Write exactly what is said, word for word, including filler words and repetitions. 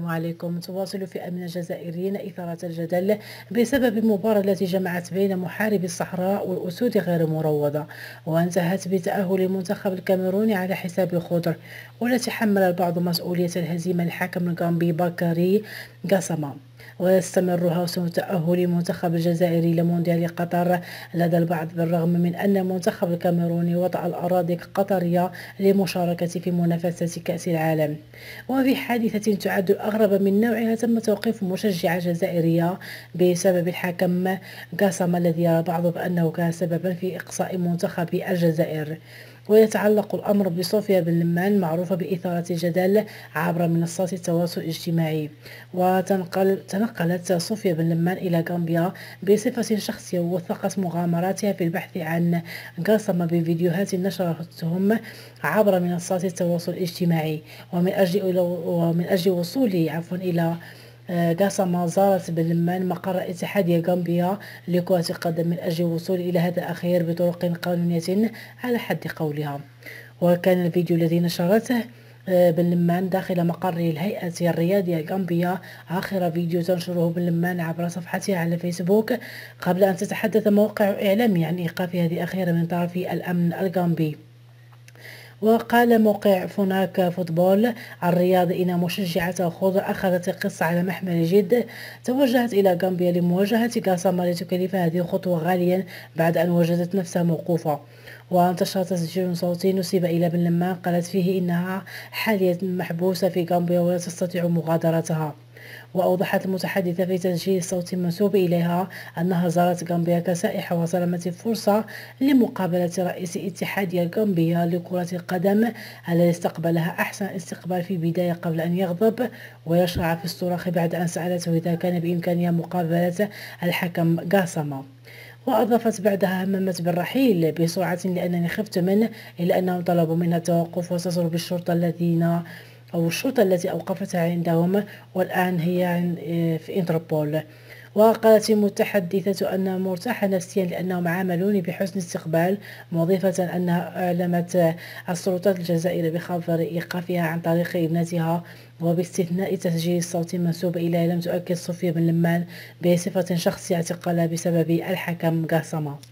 السلام عليكم. تواصل فئة من الجزائريين إثارة الجدل بسبب المباراة التي جمعت بين محاربي الصحراء والأسود غير مروضة، وانتهت بتأهل المنتخب الكاميروني على حساب الخضر، والتي حمل البعض مسؤولية الهزيمة الحكم الغامبي باكاري غاساما. ويستمر هوسم تأهل المنتخب الجزائري لمونديال قطر لدى البعض، بالرغم من أن المنتخب الكاميروني وضع الأراضي القطرية للمشاركة في منافسة كأس العالم. وفي حادثة تعد الأغرب من نوعها تم توقيف مشجعة جزائرية بسبب الحكم غاساما، الذي يرى البعض بأنه كان سببا في إقصاء منتخب الجزائر. ويتعلق الأمر بصوفيا بن لمان، معروفة بإثارة الجدل عبر منصات التواصل الاجتماعي. وتنقل تنقلت صوفيا بن لمان إلى غامبيا بصفة شخصية، ووثقت مغامراتها في البحث عن غاساما بفيديوهات نشرتهم عبر منصات التواصل الاجتماعي. ومن أجل ومن أجل وصولي عفوا إلى غاساما، زارت بن لمان مقر اتحادية غامبيا لكرة القدم من أجل الوصول إلى هذا الأخير بطرق قانونية على حد قولها. وكان الفيديو الذي نشرته بن لمان داخل مقر الهيئة الرياضية الغامبية آخر فيديو تنشره بن لمان عبر صفحتها على فيسبوك، قبل أن تتحدث موقع إعلامي عن إيقاف هذه الأخيرة من طرف الأمن الغامبي. وقال موقع فوناك فوتبول الرياضي إن مشجعة الخضر أخذت القصة على محمل جد، توجهت إلى غامبيا لمواجهة غاساما لتكلف هذه الخطوة غاليا بعد أن وجدت نفسها موقوفة. وانتشر تسجيل صوتي نسب إلى بن لمان قالت فيه إنها حاليا محبوسة في غامبيا ولا تستطيع مغادرتها. وأوضحت المتحدثة في تسجيل صوت منسوب إليها أنها زارت غامبيا كسائحة، وظلمت الفرصة لمقابلة رئيس اتحادية غامبيا لكرة القدم الذي استقبلها أحسن استقبال في البداية قبل أن يغضب ويشرع في الصراخ بعد أن سألته إذا كان بإمكانها مقابلة الحكم غاساما. وأضافت بعدها: هممت بالرحيل بسرعة لأنني خفت منه، إلا أنهم طلبوا منها التوقف واتصلوا بالشرطة الذين أو الشرطة التي أوقفتها عندهم، والآن هي في إنتربول. وقالت المتحدثة أنها مرتاحة نفسيا لأنهم عاملوني بحسن استقبال، مضيفة أنها أعلمت السلطات الجزائرية بخبر إيقافها عن طريق ابنتها. وباستثناء تسجيل الصوت المنسوب إليها، لم تؤكد صوفيا بن لمان بصفة شخصية اعتقالها بسبب الحكم غاساما.